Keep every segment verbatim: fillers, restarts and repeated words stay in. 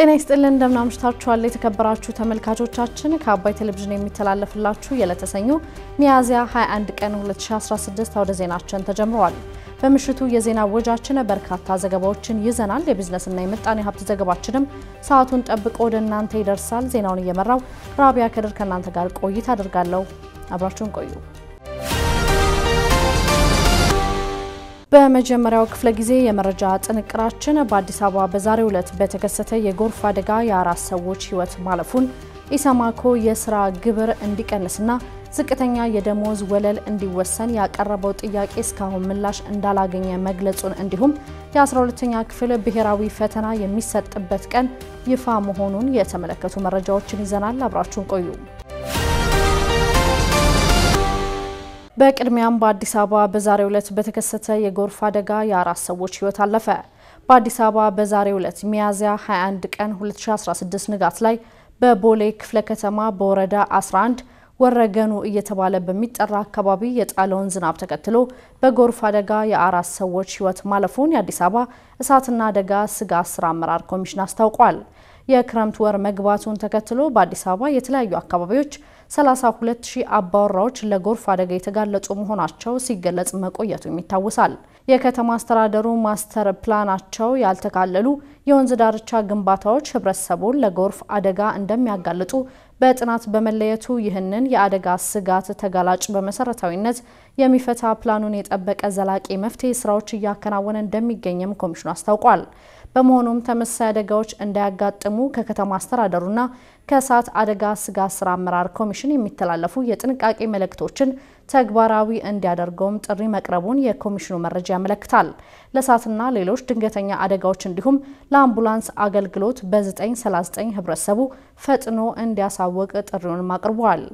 ጤና ይስጥልን እንደምን አምሽታችኋል የተከበራችሁ ተመልካቾቻችን ከአባይ ቴሌቪዥን የሚተላለፍላችሁ የለተሰኙ ሚያዝያ ሃያ አንድ ቀን ሁለት ሺህ አስራ ስድስት አውደ ዜናችን ተጀምሯል። በምሽቱ የዜና ወጃችን በርካታ ዘገባዎችን ይዘናል። የቢዝነስና የምጣኔ ሀብት ዘገባችንም ሰዓቱን ጠብቆ ወደ እናንተ ይደርሳል። ዜናውን እየመራው ራቢያ ከድር ከናንተ ጋር ቆይታ አደርጋለሁ። አብራችሁን ቆዩ። በመጀመሪያው ክፍለ ጊዜ የመረጃ ጥንቅራችን በአዲስ አበባ በዛሬው ዕለት በተከሰተ የጎርፍ አደጋ የአራት ሰዎች ህይወት ማለፉን ኢሰማኮ የሥራ ግብር እንዲቀንስና ዝቅተኛ የደሞዝ ወለል እንዲወሰን ያቀረበው ጥያቄ እስካሁን ምላሽ እንዳላገኘ መግለጹን እንዲሁም የ12ኛ ክፍል ብሔራዊ ፈተና የሚሰጥበት ቀን ይፋ መሆኑን የተመለከቱ መረጃዎችን ይዘናል። አብራችሁን ቆዩ። በቅድሚያም በአዲስ አበባ በዛሬው ዕለት በተከሰተ የጎርፍ አደጋ የአራት ሰዎች ህይወት አለፈ። በአዲስ አበባ በዛሬው ዕለት ሚያዝያ ሃያ አንድ ቀን ሁለት ሺህ አስራ ስድስት ንጋት ላይ በቦሌ ክፍለ ከተማ በወረዳ አስራ አንድ ወረገኑ እየተባለ በሚጠራ አካባቢ የጣለውን ዝናብ ተከትሎ በጎርፍ አደጋ የአራት ሰዎች ህይወት ማለፉን የአዲስ አበባ እሳትና አደጋ ስጋት ስራ አመራር ኮሚሽን አስታውቋል። የክረምት ወር መግባቱን ተከትሎ በአዲስ አበባ የተለያዩ አካባቢዎች ሰላሳ ሁለት ሺህ አባወራዎች ለጎርፍ አደጋ የተጋለጡ መሆናቸው ሲገለጽ መቆየቱ ይታወሳል። የከተማ አስተዳደሩ ማስተር ፕላናቸው ያልተካለሉ የወንዝ ዳርቻ ግንባታዎች ህብረተሰቡን ለጎርፍ አደጋ እንደሚያጋልጡ በጥናት በመለየቱ ይህንን የአደጋ ስጋት ተጋላጭ በመሰረታዊነት የሚፈታ ፕላኑን የጠበቀ ዘላቂ መፍትሄ ስራዎች እያከናወነ እንደሚገኝም ኮሚሽኑ አስታውቋል። በመሆኑም ተመሳሳይ አደጋዎች እንዳያጋጥሙ ከከተማ አስተዳደሩና ከእሳት አደጋ ስጋት ስራ አመራር ኮሚሽን የሚተላለፉ የጥንቃቄ መልእክቶችን ተግባራዊ እንዲያደርጉም ጥሪ መቅረቡን የኮሚሽኑ መረጃ ያመለክታል። ለእሳትና ሌሎች ድንገተኛ አደጋዎች እንዲሁም ለአምቡላንስ አገልግሎት በዘጠኝ ሰላሳ ዘጠኝ ህብረተሰቡ ፈጥኖ እንዲያሳውቅ ጥሪውን አቅርቧል።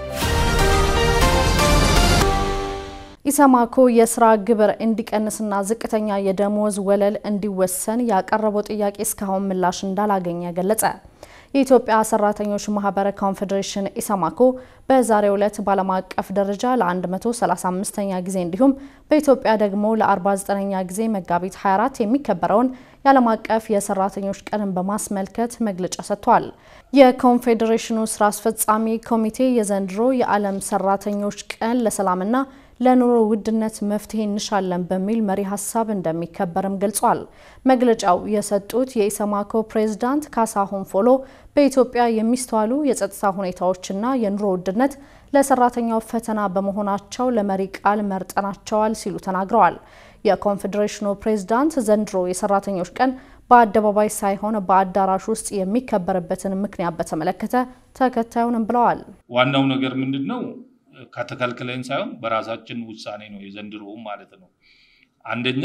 ኢሰማኮ የሥራ ግብር እንዲቀንስና ዝቅተኛ የደሞዝ ወለል እንዲወሰን ያቀረበው ጥያቄ እስካሁን ምላሽ እንዳላገኘ ገለጸ። የኢትዮጵያ ሰራተኞች ማህበር ኮንፌዴሬሽን ኢሰማኮ በዛሬው ዕለት ባለም አቀፍ ደረጃ ለ135ኛ ጊዜ እንዲሁም በኢትዮጵያ ደግሞ ለ49ኛ ጊዜ መጋቢት ሃያ አራት የሚከበረውን የዓለም አቀፍ የሰራተኞች ቀንን በማስመልከት መግለጫ ሰጥቷል። የኮንፌዴሬሽኑ ስራ አስፈጻሚ ኮሚቴ የዘንድሮ የዓለም ሰራተኞች ቀን ለሰላምና ለኑሮ ውድነት መፍትሄ እንሻለን በሚል መሪ ሐሳብ እንደሚከበርም ገልጿል። መግለጫው የሰጡት የኢሰማኮ ፕሬዝዳንት ካሳሁን ፎሎ በኢትዮጵያ የሚስተዋሉ የጸጥታ ሁኔታዎችና የኑሮ ውድነት ለሰራተኛው ፈተና በመሆናቸው ለመሪ ቃል መርጠናቸዋል ሲሉ ተናግረዋል። የኮንፌዴሬሽኑ ፕሬዝዳንት ዘንድሮ የሰራተኞች ቀን በአደባባይ ሳይሆን በአዳራሽ ውስጥ የሚከበርበትን ምክንያት በተመለከተ ተከታዩንም ብለዋል። ዋናው ነገር ምንድነው? ከተከልክለን ሳይሆን በራሳችን ውሳኔ ነው የዘንድሮ ማለት ነው። አንደኛ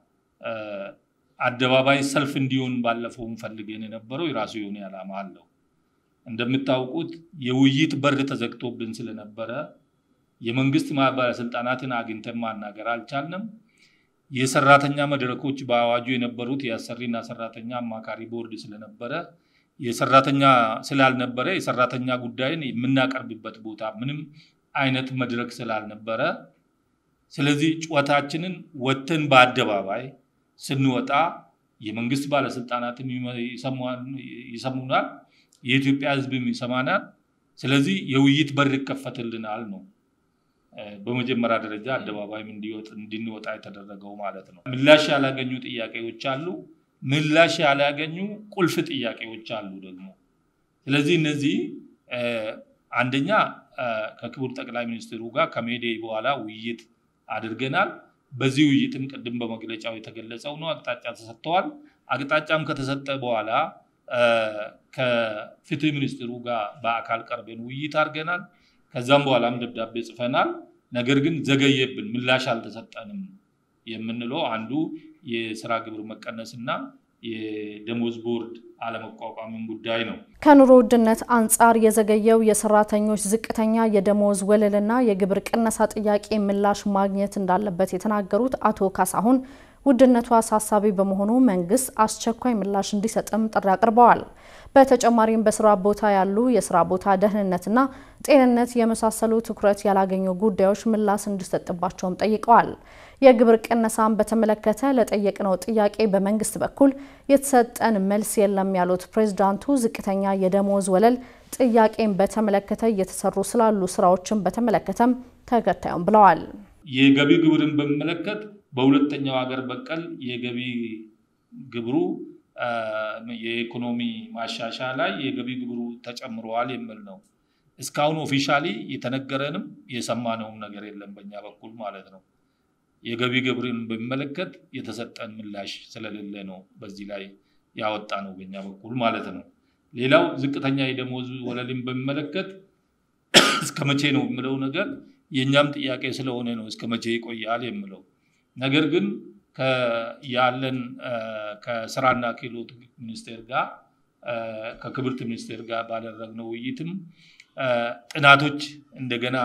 አደባባይ ሰልፍ እንዲሆን ባለፈው ፈልገን የነበረው የራሱ የሆነ ዓላማ አለው። እንደምታውቁት የውይይት በር ተዘግቶብን ስለነበረ የመንግስት ባለስልጣናትን አግኝተን ማናገር አልቻልንም። የሰራተኛ መድረኮች በአዋጁ የነበሩት የአሰሪና ሰራተኛ አማካሪ ቦርድ ስለነበረ የሰራተኛ ስላልነበረ የሰራተኛ ጉዳይን የምናቀርብበት ቦታ ምንም አይነት መድረክ ስላልነበረ ስለዚህ ጩኸታችንን ወጥተን በአደባባይ ስንወጣ የመንግስት ባለስልጣናትን ይሰሙናል፣ የኢትዮጵያ ህዝብም ይሰማናል። ስለዚህ የውይይት በር ይከፈትልናል ነው በመጀመሪያ ደረጃ አደባባይም እንዲወጥ እንድንወጣ የተደረገው ማለት ነው። ምላሽ ያላገኙ ጥያቄዎች አሉ፣ ምላሽ ያላገኙ ቁልፍ ጥያቄዎች አሉ ደግሞ። ስለዚህ እነዚህ አንደኛ ከክቡር ጠቅላይ ሚኒስትሩ ጋር ከሜዴ በኋላ ውይይት አድርገናል። በዚህ ውይይትም ቀደም በመግለጫው የተገለጸው ነው አቅጣጫ ተሰጥቷል። አቅጣጫም ከተሰጠ በኋላ ከፍትህ ሚኒስትሩ ጋር በአካል ቀርበን ውይይት አድርገናል። ከዛም በኋላም ደብዳቤ ጽፈናል። ነገር ግን ዘገየብን፣ ምላሽ አልተሰጠንም የምንለው አንዱ የሥራ ግብር መቀነስና የደሞዝ ቦርድ አለመቋቋምን ጉዳይ ነው። ከኑሮ ውድነት አንጻር የዘገየው የሰራተኞች ዝቅተኛ የደሞዝ ወለልና የግብር ቅነሳ ጥያቄ ምላሽ ማግኘት እንዳለበት የተናገሩት አቶ ካሳሁን ውድነቱ አሳሳቢ በመሆኑ መንግስት አስቸኳይ ምላሽ እንዲሰጥም ጥሪ አቅርበዋል። በተጨማሪም በስራ ቦታ ያሉ የስራ ቦታ ደህንነትና ጤንነት የመሳሰሉ ትኩረት ያላገኙ ጉዳዮች ምላሽ እንዲሰጥባቸውም ጠይቀዋል። የግብር ቅነሳን በተመለከተ ለጠየቅነው ጥያቄ በመንግስት በኩል የተሰጠን መልስ የለም ያሉት ፕሬዝዳንቱ ዝቅተኛ የደሞዝ ወለል ጥያቄን በተመለከተ እየተሰሩ ስላሉ ስራዎችን በተመለከተም ተከታዩም ብለዋል። የገቢ ግብርን በመመለከት በሁለተኛው ሀገር በቀል የገቢ ግብሩ የኢኮኖሚ ማሻሻ ላይ የገቢ ግብሩ ተጨምሯል የሚል ነው። እስካሁን ኦፊሻሊ የተነገረንም የሰማነውም ነገር የለም በእኛ በኩል ማለት ነው። የገቢ ግብርን በመመለከት የተሰጠን ምላሽ ስለሌለ ነው በዚህ ላይ ያወጣ ነው በእኛ በኩል ማለት ነው። ሌላው ዝቅተኛ የደሞዝ ወለልን በመመለከት እስከመቼ ነው የሚለው ነገር የኛም ጥያቄ ስለሆነ ነው እስከመቼ ይቆያል የሚለው ነገር ግን ከያለን ከስራና ክህሎት ሚኒስቴር ጋር ከክብርት ሚኒስቴር ጋር ባደረግነው ውይይትም ጥናቶች እንደገና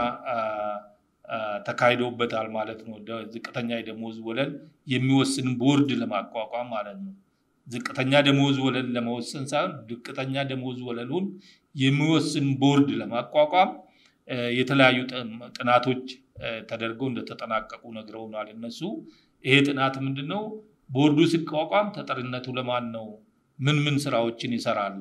ተካሂዶበታል ማለት ነው። ዝቅተኛ የደሞዝ ወለል የሚወስን ቦርድ ለማቋቋም ማለት ነው። ዝቅተኛ ደሞዝ ወለል ለመወሰን ሳይሆን ዝቅተኛ ደሞዝ ወለሉን የሚወስን ቦርድ ለማቋቋም የተለያዩ ጥናቶች ተደርገው እንደተጠናቀቁ ነግረውናል እነሱ። ይሄ ጥናት ምንድነው? ቦርዱ ሲቋቋም ተጠሪነቱ ለማን ነው? ምን ምን ስራዎችን ይሰራል?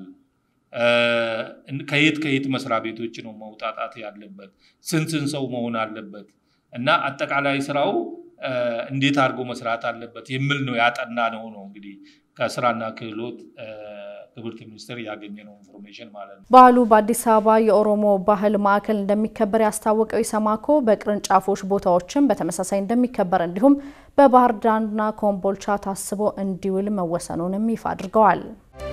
ከየት ከየት መስሪያ ቤቶች ነው መውጣጣት ያለበት? ስንት ሰው መሆን አለበት? እና አጠቃላይ ስራው እንዴት አድርጎ መስራት አለበት የሚል ነው ያጠና ነው ነው እንግዲህ ከስራና ክህሎት ክብርት ሚኒስቴር ያገኘነው ኢንፎርሜሽን ማለት ነው። በዓሉ በአዲስ አበባ የኦሮሞ ባህል ማዕከል እንደሚከበር ያስታወቀው ኢሰማኮ በቅርንጫፎች ቦታዎችን በተመሳሳይ እንደሚከበር እንዲሁም በባህር ዳርና ኮምቦልቻ ታስቦ እንዲውል መወሰኑንም ይፋ አድርገዋል።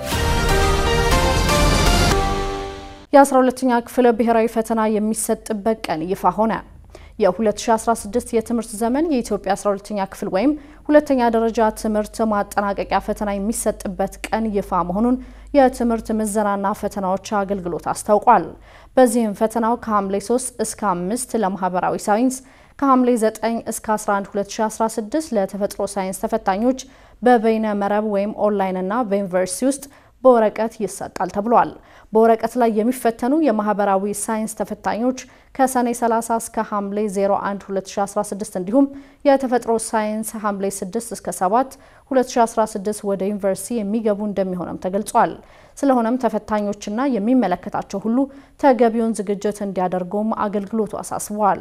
የአስራ ሁለተኛ ክፍል ብሔራዊ ፈተና የሚሰጥበት ቀን ይፋ ሆነ። የ2016 የትምህርት ዘመን የኢትዮጵያ አስራ ሁለተኛ ክፍል ወይም ሁለተኛ ደረጃ ትምህርት ማጠናቀቂያ ፈተና የሚሰጥበት ቀን ይፋ መሆኑን የትምህርት ምዘናና ፈተናዎች አገልግሎት አስታውቋል። በዚህም ፈተናው ከሐምሌ ሶስት እስከ አምስት ለማህበራዊ ሳይንስ፣ ከሐምሌ ዘጠኝ እስከ አስራ አንድ ሁለት ሺህ አስራ ስድስት ለተፈጥሮ ሳይንስ ተፈታኞች በበይነ መረብ ወይም ኦንላይን እና በዩኒቨርሲቲ ውስጥ በወረቀት ይሰጣል ተብሏል። በወረቀት ላይ የሚፈተኑ የማህበራዊ ሳይንስ ተፈታኞች ከሰኔ ሰላሳ እስከ ሐምሌ ዜሮ አንድ ሁለት ሺህ አስራ ስድስት እንዲሁም የተፈጥሮ ሳይንስ ሐምሌ ስድስት እስከ ሰባት ሁለት ሺህ አስራ ስድስት ወደ ዩኒቨርሲቲ የሚገቡ እንደሚሆንም ተገልጿል። ስለሆነም ተፈታኞችና የሚመለከታቸው ሁሉ ተገቢውን ዝግጅት እንዲያደርጉም አገልግሎቱ አሳስቧል።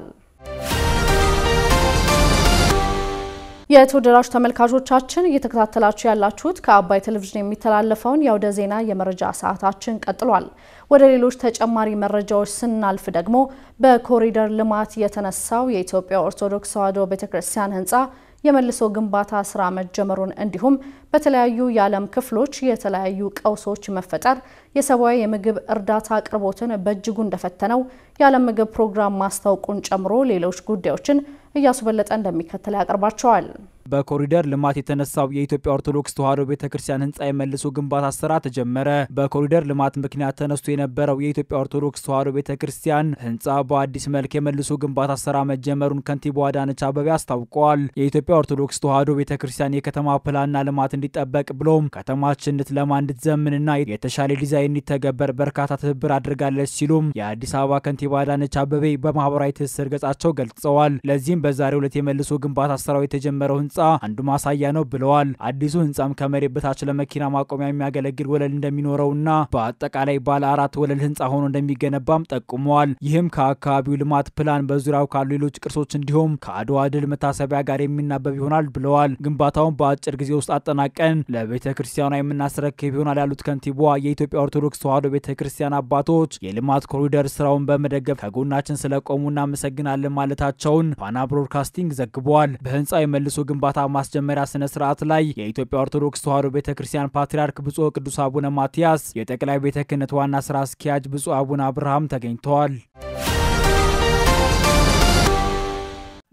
የተወደዳችሁ ተመልካቾቻችን እየተከታተላችሁ ያላችሁት ከአባይ ቴሌቪዥን የሚተላለፈውን የአውደ ዜና የመረጃ ሰዓታችን ቀጥሏል። ወደ ሌሎች ተጨማሪ መረጃዎች ስናልፍ ደግሞ በኮሪደር ልማት የተነሳው የኢትዮጵያ ኦርቶዶክስ ተዋሕዶ ቤተክርስቲያን ህንጻ የመልሶ ግንባታ ስራ መጀመሩን እንዲሁም በተለያዩ የዓለም ክፍሎች የተለያዩ ቀውሶች መፈጠር የሰብአዊ የምግብ እርዳታ አቅርቦትን በእጅጉ እንደፈተነው የዓለም ምግብ ፕሮግራም ማስታወቁን ጨምሮ ሌሎች ጉዳዮችን እያስበለጠ እንደሚከተል ያቀርባቸዋል። በኮሪደር ልማት የተነሳው የኢትዮጵያ ኦርቶዶክስ ተዋሕዶ ቤተክርስቲያን ህንጻ የመልሶ ግንባታ ስራ ተጀመረ። በኮሪደር ልማት ምክንያት ተነስቶ የነበረው የኢትዮጵያ ኦርቶዶክስ ተዋሕዶ ቤተክርስቲያን ህንጻ በአዲስ መልክ የመልሶ ግንባታ ስራ መጀመሩን ከንቲባዋ አዳነች አቤቤ አስታውቀዋል። የኢትዮጵያ ኦርቶዶክስ ተዋሕዶ ቤተክርስቲያን የከተማ ፕላንና ልማት እንዲጠበቅ ብሎም ከተማችን ልትለማ እንድትዘምንና የተሻለ ዲዛይን እንዲተገበር በርካታ ትብብር አድርጋለች ሲሉም የአዲስ አበባ ከንቲባ አዳነች አቤቤ በማህበራዊ ትስስር ገጻቸው ገልጸዋል። ለዚህም በዛሬው ዕለት የመልሶ ግንባታ ስራው የተጀመረው ህንጻ አንዱ ማሳያ ነው ብለዋል። አዲሱ ህንጻም ከመሬት በታች ለመኪና ማቆሚያ የሚያገለግል ወለል እንደሚኖረውና በአጠቃላይ ባለ አራት ወለል ህንጻ ሆኖ እንደሚገነባም ጠቁመዋል። ይህም ከአካባቢው ልማት ፕላን በዙሪያው ካሉ ሌሎች ቅርሶች እንዲሁም ከአድዋ ድል መታሰቢያ ጋር የሚናበብ ይሆናል ብለዋል። ግንባታውን በአጭር ጊዜ ውስጥ አጠናቀን ለቤተክርስቲያኗ የምናስረክብ ይሆናል ያሉት ከንቲባዋ የኢትዮጵያ ኦርቶዶክስ ተዋሕዶ ቤተክርስቲያን አባቶች የልማት ኮሪደር ስራውን በመደገፍ ከጎናችን ስለቆሙ እናመሰግናለን ማለታቸውን ፋና ብሮድካስቲንግ ዘግቧል። በህንጻው የመልሶ ግንባታ ማስጀመሪያ ስነ ስርዓት ላይ የኢትዮጵያ ኦርቶዶክስ ተዋሕዶ ቤተክርስቲያን ፓትርያርክ ብፁዕ ቅዱስ አቡነ ማቲያስ፣ የጠቅላይ ቤተ ክህነት ዋና ስራ አስኪያጅ ብፁዕ አቡነ አብርሃም ተገኝተዋል።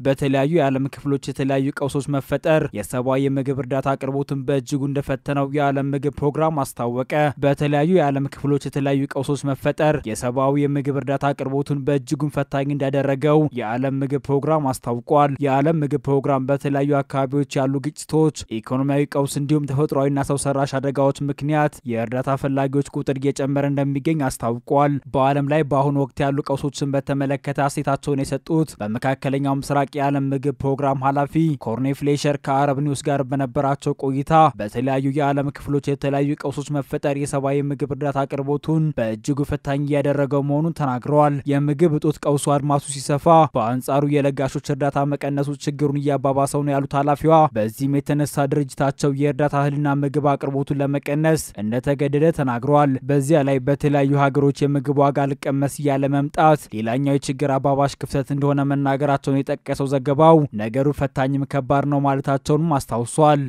በተለያዩ የዓለም ክፍሎች የተለያዩ ቀውሶች መፈጠር የሰብአዊ የምግብ እርዳታ አቅርቦትን በእጅጉ እንደፈተነው የዓለም ምግብ ፕሮግራም አስታወቀ። በተለያዩ የዓለም ክፍሎች የተለያዩ ቀውሶች መፈጠር የሰብአዊ የምግብ እርዳታ አቅርቦትን በእጅጉ ፈታኝ እንዳደረገው የዓለም ምግብ ፕሮግራም አስታውቋል። የዓለም ምግብ ፕሮግራም በተለያዩ አካባቢዎች ያሉ ግጭቶች፣ ኢኮኖሚያዊ ቀውስ እንዲሁም ተፈጥሯዊና ሰው ሰራሽ አደጋዎች ምክንያት የእርዳታ ፈላጊዎች ቁጥር እየጨመረ እንደሚገኝ አስታውቋል። በዓለም ላይ በአሁኑ ወቅት ያሉ ቀውሶችን በተመለከተ አስተያየታቸውን የሰጡት በመካከለኛው ምስራቅ የዓለም ምግብ ፕሮግራም ኃላፊ ኮርኔ ፍሌሸር ከአረብ ኒውስ ጋር በነበራቸው ቆይታ በተለያዩ የዓለም ክፍሎች የተለያዩ ቀውሶች መፈጠር የሰብአዊ ምግብ እርዳታ አቅርቦቱን በእጅጉ ፈታኝ እያደረገው መሆኑን ተናግረዋል። የምግብ እጦት ቀውሱ አድማሱ ሲሰፋ፣ በአንጻሩ የለጋሾች እርዳታ መቀነሱ ችግሩን እያባባሰው ነው ያሉት ኃላፊዋ በዚህም የተነሳ ድርጅታቸው የእርዳታ እህልና ምግብ አቅርቦቱን ለመቀነስ እንደተገደደ ተናግረዋል። በዚያ ላይ በተለያዩ ሀገሮች የምግብ ዋጋ ልቀመስ እያለ መምጣት ሌላኛው የችግር አባባሽ ክፍተት እንደሆነ መናገራቸውን የጠቀሰው ዘገባው ነገሩ ፈታኝም ከባድ ነው ማለታቸውንም አስታውሷል።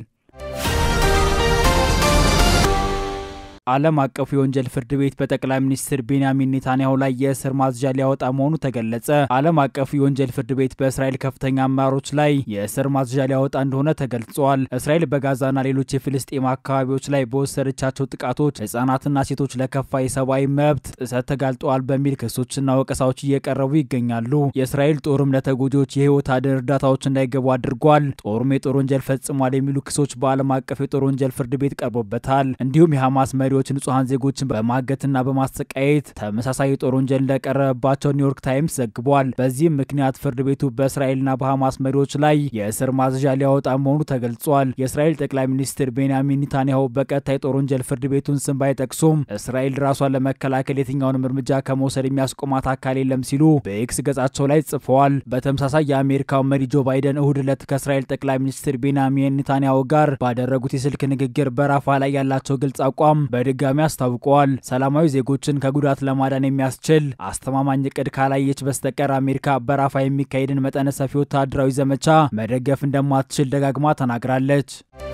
ዓለም አቀፉ የወንጀል ፍርድ ቤት በጠቅላይ ሚኒስትር ቤንያሚን ኔታንያሁ ላይ የእስር ማዘዣ ሊያወጣ መሆኑ ተገለጸ። ዓለም አቀፉ የወንጀል ፍርድ ቤት በእስራኤል ከፍተኛ አመራሮች ላይ የእስር ማዘዣ ሊያወጣ እንደሆነ ተገልጿል። እስራኤል በጋዛና ሌሎች የፍልስጤም አካባቢዎች ላይ በወሰደቻቸው ጥቃቶች ሕጻናትና ሴቶች ለከፋ የሰብአዊ መብት ጥሰት ተጋልጠዋል በሚል ክሶችና ወቀሳዎች እየቀረቡ ይገኛሉ። የእስራኤል ጦርም ለተጎጂዎች የህይወት አድን እርዳታዎች እንዳይገቡ አድርጓል። ጦሩም የጦር ወንጀል ፈጽሟል የሚሉ ክሶች በዓለም አቀፍ የጦር ወንጀል ፍርድ ቤት ቀርቦበታል። እንዲሁም የሐማስ መሪ ንጹሃን ዜጎችን በማገትና በማሰቃየት ተመሳሳይ ጦር ወንጀል እንደቀረበባቸው ኒውዮርክ ታይምስ ዘግቧል። በዚህም ምክንያት ፍርድ ቤቱ በእስራኤልና በሐማስ መሪዎች ላይ የእስር ማዘዣ ሊያወጣ መሆኑ ተገልጿል። የእስራኤል ጠቅላይ ሚኒስትር ቤንያሚን ኔታንያሁ በቀጥታ የጦር ወንጀል ፍርድ ቤቱን ስም ባይጠቅሱም እስራኤል ራሷን ለመከላከል የትኛውንም እርምጃ ከመውሰድ የሚያስቆማት አካል የለም ሲሉ በኤክስ ገጻቸው ላይ ጽፈዋል። በተመሳሳይ የአሜሪካው መሪ ጆ ባይደን እሁድ ዕለት ከእስራኤል ጠቅላይ ሚኒስትር ቤንያሚን ኔታንያሁ ጋር ባደረጉት የስልክ ንግግር በራፋ ላይ ያላቸው ግልጽ አቋም በድጋሚ አስታውቀዋል። ሰላማዊ ዜጎችን ከጉዳት ለማዳን የሚያስችል አስተማማኝ እቅድ ካላየች በስተቀር አሜሪካ በራፋ የሚካሄድን መጠነ ሰፊ ወታደራዊ ዘመቻ መደገፍ እንደማትችል ደጋግማ ተናግራለች።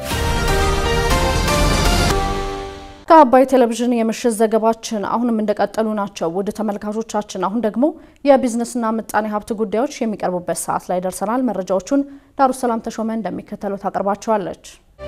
ከአባይ ቴሌቪዥን የምሽት ዘገባችን አሁንም እንደቀጠሉ ናቸው። ወደ ተመልካቾቻችን አሁን ደግሞ የቢዝነስና ምጣኔ ሀብት ጉዳዮች የሚቀርቡበት ሰዓት ላይ ደርሰናል። መረጃዎቹን ዳሩሰላም ተሾመ እንደሚከተለው ታቀርባቸዋለች።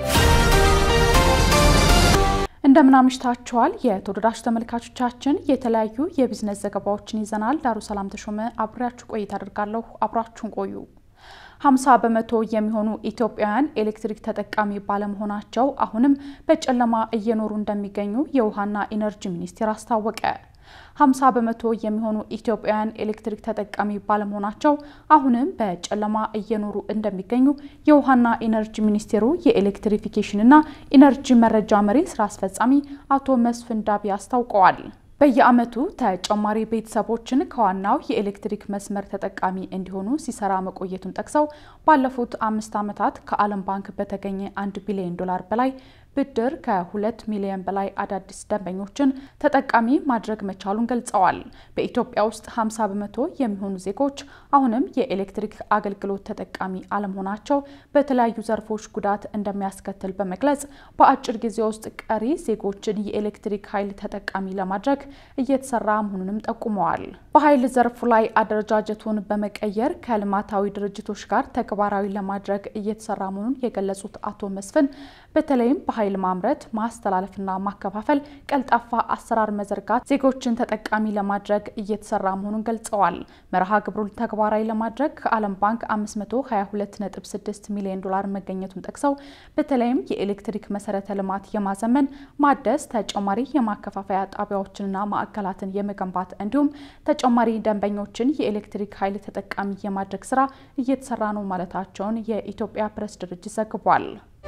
እንደምን አምሽታችኋል የተወደዳችሁ ተመልካቾቻችን፣ የተለያዩ የቢዝነስ ዘገባዎችን ይዘናል። ዳሩሰላም ተሾመ አብራችሁ ቆይታ አደርጋለሁ። አብራችሁን ቆዩ። ሀምሳ በመቶ የሚሆኑ ኢትዮጵያውያን ኤሌክትሪክ ተጠቃሚ ባለመሆናቸው አሁንም በጨለማ እየኖሩ እንደሚገኙ የውሃና ኢነርጂ ሚኒስቴር አስታወቀ። ሀምሳ በመቶ የሚሆኑ ኢትዮጵያውያን ኤሌክትሪክ ተጠቃሚ ባለመሆናቸው አሁንም በጨለማ እየኖሩ እንደሚገኙ የውሃና ኢነርጂ ሚኒስቴሩ የኤሌክትሪፊኬሽንና ኢነርጂ መረጃ መሪ ስራ አስፈጻሚ አቶ መስፍን ዳቢ አስታውቀዋል። በየዓመቱ ተጨማሪ ቤተሰቦችን ከዋናው የኤሌክትሪክ መስመር ተጠቃሚ እንዲሆኑ ሲሰራ መቆየቱን ጠቅሰው ባለፉት አምስት ዓመታት ከዓለም ባንክ በተገኘ አንድ ቢሊዮን ዶላር በላይ ብድር ከሁለት ሚሊዮን በላይ አዳዲስ ደንበኞችን ተጠቃሚ ማድረግ መቻሉን ገልጸዋል። በኢትዮጵያ ውስጥ ሀምሳ በመቶ የሚሆኑ ዜጎች አሁንም የኤሌክትሪክ አገልግሎት ተጠቃሚ አለመሆናቸው በተለያዩ ዘርፎች ጉዳት እንደሚያስከትል በመግለጽ በአጭር ጊዜ ውስጥ ቀሪ ዜጎችን የኤሌክትሪክ ኃይል ተጠቃሚ ለማድረግ እየተሰራ መሆኑንም ጠቁመዋል። በኃይል ዘርፉ ላይ አደረጃጀቱን በመቀየር ከልማታዊ ድርጅቶች ጋር ተግባራዊ ለማድረግ እየተሰራ መሆኑን የገለጹት አቶ መስፍን በተለይም በኃይል ማምረት፣ ማስተላለፍና ማከፋፈል ቀልጣፋ አሰራር መዘርጋት ዜጎችን ተጠቃሚ ለማድረግ እየተሰራ መሆኑን ገልጸዋል። መርሃ ግብሩን ተግባራዊ ለማድረግ ከዓለም ባንክ አምስት መቶ ሀያ ሁለት ነጥብ ስድስት ሚሊዮን ዶላር መገኘቱን ጠቅሰው በተለይም የኤሌክትሪክ መሰረተ ልማት የማዘመን፣ ማደስ፣ ተጨማሪ የማከፋፈያ ጣቢያዎችንና ማዕከላትን የመገንባት እንዲሁም ተጨማሪ ደንበኞችን የኤሌክትሪክ ኃይል ተጠቃሚ የማድረግ ስራ እየተሰራ ነው ማለታቸውን የኢትዮጵያ ፕሬስ ድርጅት ዘግቧል።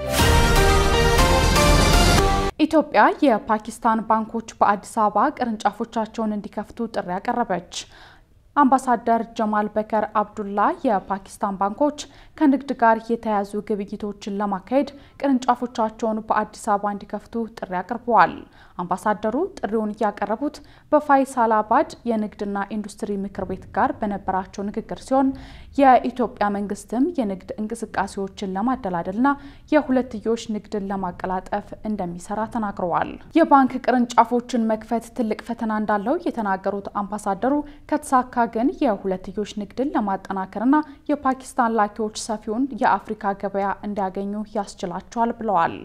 ኢትዮጵያ የፓኪስታን ባንኮች በአዲስ አበባ ቅርንጫፎቻቸውን እንዲከፍቱ ጥሪ ያቀረበች። አምባሳደር ጀማል በከር አብዱላ የፓኪስታን ባንኮች ከንግድ ጋር የተያዙ ግብይቶችን ለማካሄድ ቅርንጫፎቻቸውን በአዲስ አበባ እንዲከፍቱ ጥሪ አቅርበዋል። አምባሳደሩ ጥሪውን ያቀረቡት በፋይሳላባድ የንግድና ኢንዱስትሪ ምክር ቤት ጋር በነበራቸው ንግግር ሲሆን የኢትዮጵያ መንግስትም የንግድ እንቅስቃሴዎችን ለማደላደልና የሁለትዮሽ ንግድን ለማቀላጠፍ እንደሚሰራ ተናግረዋል። የባንክ ቅርንጫፎችን መክፈት ትልቅ ፈተና እንዳለው የተናገሩት አምባሳደሩ ከተሳካ ግን የሁለትዮሽ ንግድን ለማጠናከርና የፓኪስታን ላኪዎች ሰፊውን የአፍሪካ ገበያ እንዲያገኙ ያስችላቸዋል ብለዋል።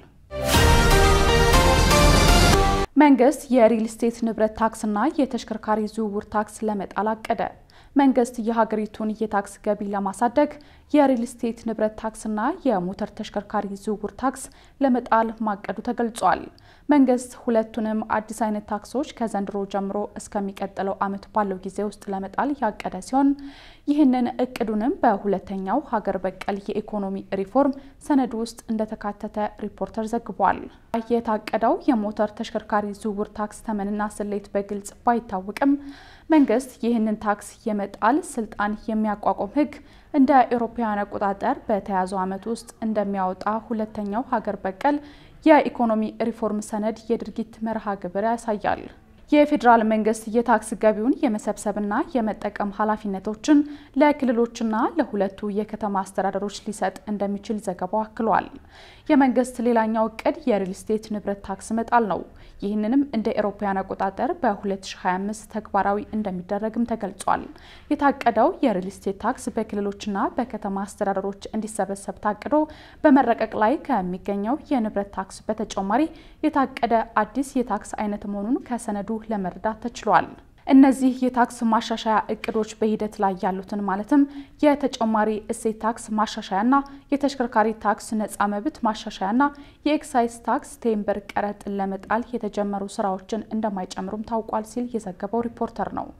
መንግስት የሪል ስቴት ንብረት ታክስና የተሽከርካሪ ዝውውር ታክስ ለመጣል አቀደ። መንግስት የሀገሪቱን የታክስ ገቢ ለማሳደግ የሪል ስቴት ንብረት ታክስና የሞተር ተሽከርካሪ ዝውውር ታክስ ለመጣል ማቀዱ ተገልጿል። መንግስት ሁለቱንም አዲስ አይነት ታክሶች ከዘንድሮ ጀምሮ እስከሚቀጥለው ዓመት ባለው ጊዜ ውስጥ ለመጣል ያቀደ ሲሆን ይህንን እቅዱንም በሁለተኛው ሀገር በቀል የኢኮኖሚ ሪፎርም ሰነድ ውስጥ እንደተካተተ ሪፖርተር ዘግቧል። የታቀደው የሞተር ተሽከርካሪ ዝውውር ታክስ ተመንና ስሌት በግልጽ ባይታወቅም መንግስት ይህንን ታክስ የመጣል ስልጣን የሚያቋቁም ህግ እንደ አውሮፓውያን አቆጣጠር በተያዘው ዓመት ውስጥ እንደሚያወጣ ሁለተኛው ሀገር በቀል የኢኮኖሚ ሪፎርም ሰነድ የድርጊት መርሃ ግብር ያሳያል። የፌደራል መንግስት የታክስ ገቢውን የመሰብሰብና የመጠቀም ኃላፊነቶችን ለክልሎችና ለሁለቱ የከተማ አስተዳደሮች ሊሰጥ እንደሚችል ዘገባው አክሏል። የመንግስት ሌላኛው እቅድ የሪል ስቴት ንብረት ታክስ መጣል ነው። ይህንንም እንደ አውሮፓውያን አቆጣጠር በ2025 ተግባራዊ እንደሚደረግም ተገልጿል። የታቀደው የሪል ስቴት ታክስ በክልሎችና በከተማ አስተዳደሮች እንዲሰበሰብ ታቅዶ በመረቀቅ ላይ ከሚገኘው የንብረት ታክስ በተጨማሪ የታቀደ አዲስ የታክስ አይነት መሆኑን ከሰነዱ ለመረዳት ተችሏል። እነዚህ የታክስ ማሻሻያ እቅዶች በሂደት ላይ ያሉትን ማለትም የተጨማሪ እሴት ታክስ ማሻሻያና የተሽከርካሪ ታክስ ነፃ መብት ማሻሻያና የኤክሳይዝ ታክስ ቴምበር ቀረጥን ለመጣል የተጀመሩ ስራዎችን እንደማይጨምሩም ታውቋል ሲል የዘገበው ሪፖርተር ነው።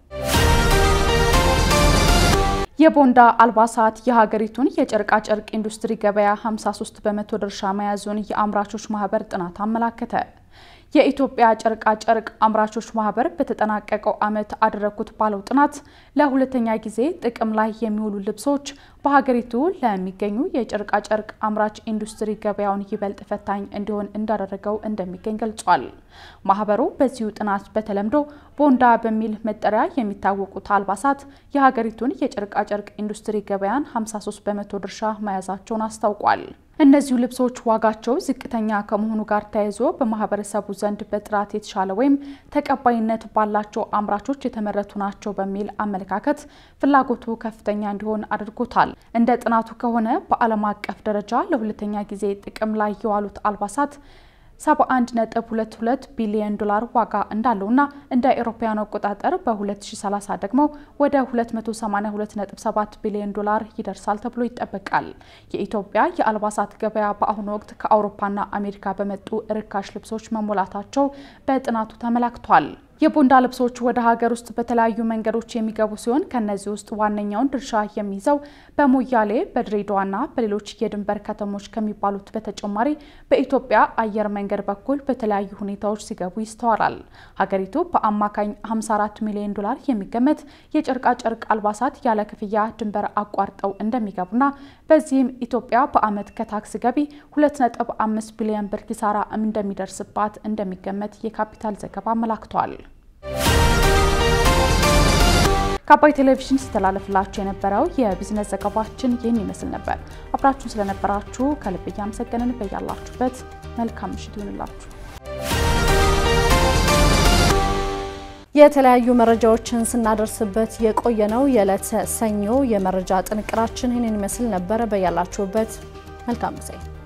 የቦንዳ አልባሳት የሀገሪቱን የጨርቃ ጨርቅ ኢንዱስትሪ ገበያ ሃምሳ ሶስት በመቶ ድርሻ መያዙን የአምራቾች ማህበር ጥናት አመላከተ። የኢትዮጵያ ጨርቃ ጨርቅ አምራቾች ማህበር በተጠናቀቀው ዓመት አደረኩት ባለው ጥናት ለሁለተኛ ጊዜ ጥቅም ላይ የሚውሉ ልብሶች በሀገሪቱ ለሚገኙ የጨርቃ ጨርቅ አምራች ኢንዱስትሪ ገበያውን ይበልጥ ፈታኝ እንዲሆን እንዳደረገው እንደሚገኝ ገልጿል። ማህበሩ በዚሁ ጥናት በተለምዶ ቦንዳ በሚል መጠሪያ የሚታወቁት አልባሳት የሀገሪቱን የጨርቃ ጨርቅ ኢንዱስትሪ ገበያን ሃምሳ ሶስት በመቶ ድርሻ መያዛቸውን አስታውቋል። እነዚህ ልብሶች ዋጋቸው ዝቅተኛ ከመሆኑ ጋር ተያይዞ በማህበረሰቡ ዘንድ በጥራት የተሻለ ወይም ተቀባይነት ባላቸው አምራቾች የተመረቱ ናቸው በሚል አመለካከት ፍላጎቱ ከፍተኛ እንዲሆን አድርጎታል። እንደ ጥናቱ ከሆነ በዓለም አቀፍ ደረጃ ለሁለተኛ ጊዜ ጥቅም ላይ የዋሉት አልባሳት ሰባ አንድ ነጥብ ሁለት ሁለት ቢሊዮን ዶላር ዋጋ እንዳለውና እንደ አውሮፓውያን አቆጣጠር በ2030 ደግሞ ወደ ሁለት መቶ ሰማንያ ሁለት ነጥብ ሰባት ቢሊዮን ዶላር ይደርሳል ተብሎ ይጠበቃል። የኢትዮጵያ የአልባሳት ገበያ በአሁኑ ወቅት ከአውሮፓና አሜሪካ በመጡ ርካሽ ልብሶች መሞላታቸው በጥናቱ ተመላክቷል። የቦንዳ ልብሶች ወደ ሀገር ውስጥ በተለያዩ መንገዶች የሚገቡ ሲሆን ከነዚህ ውስጥ ዋነኛውን ድርሻ የሚይዘው በሞያሌ በድሬዳዋና በሌሎች የድንበር ከተሞች ከሚባሉት በተጨማሪ በኢትዮጵያ አየር መንገድ በኩል በተለያዩ ሁኔታዎች ሲገቡ ይስተዋላል። ሀገሪቱ በአማካኝ ሃምሳ አራት ሚሊዮን ዶላር የሚገመት የጨርቃ ጨርቅ አልባሳት ያለ ክፍያ ድንበር አቋርጠው እንደሚገቡና በዚህም ኢትዮጵያ በአመት ከታክስ ገቢ ሁለት ነጥብ አምስት ቢሊዮን ብር ኪሳራ እንደሚደርስባት እንደሚገመት የካፒታል ዘገባ አመላክቷል። ከአባይ ቴሌቪዥን ሲተላለፍላችሁ የነበረው የቢዝነስ ዘገባችን ይህን ይመስል ነበር። አብራችሁን ስለነበራችሁ ከልብ እያመሰገንን በያላችሁበት መልካም ምሽት ይሁንላችሁ። የተለያዩ መረጃዎችን ስናደርስበት የቆየነው የዕለተ ሰኞ የመረጃ ጥንቅራችን ይህን ይመስል ነበር። በያላችሁበት መልካም ጊዜ